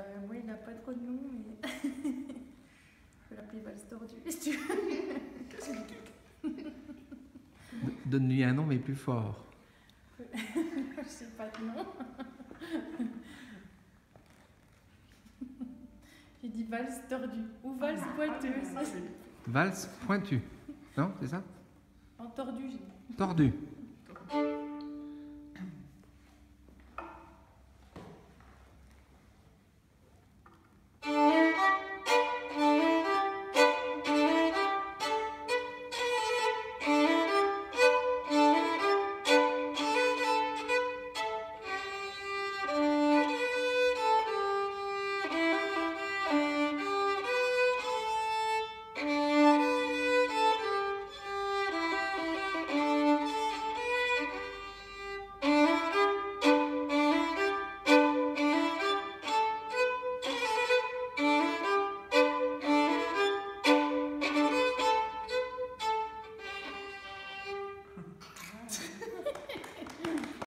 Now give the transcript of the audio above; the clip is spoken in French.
Moi, il n'a pas trop de nom, mais je peux l'appeler valse tordue, si tu veux. Donne-lui un nom, mais plus fort. Je sais pas de nom. J'ai dit valse tordue ou valse pointeuse. Valse pointue. Non, c'est ça? En tordu, j'ai dit. Tordu.